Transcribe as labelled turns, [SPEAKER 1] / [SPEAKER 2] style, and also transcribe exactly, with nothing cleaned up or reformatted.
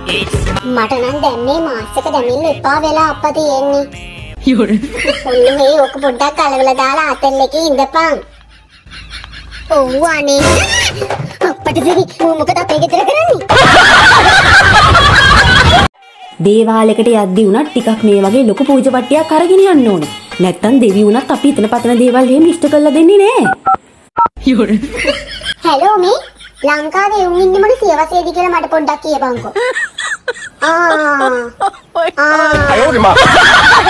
[SPEAKER 1] මට නම් දැන් මේ මාස් එක දැමින්න එපා වෙලා අප්පා තියෙන්නේ. ඔන්න මේ ඔක පොඩ්ඩක් කලවලා දාලා අතල් එකේ ඉඳපන්. ඔව් අනේ. අප්පට දෙවි මොකද අපේ ගෙදර කරන්නේ?
[SPEAKER 2] දේවාලයකට යද්දී උනත් ටිකක් මේ වගේ ලොකු පූජා පට්ටියක් අරගෙන යන්න ඕනේ. නැත්තම් දෙවි උනත් අපි හිතන පතන දේවල් එහෙම ඉෂ්ට කරලා දෙන්නේ නෑ.
[SPEAKER 1] හැලෝ මේ ලංකාවේ උන් ඉන්නේ මොන සියවසේද කියලා මට පොඩ්ඩක් කියපන්කෝ. ආ ආ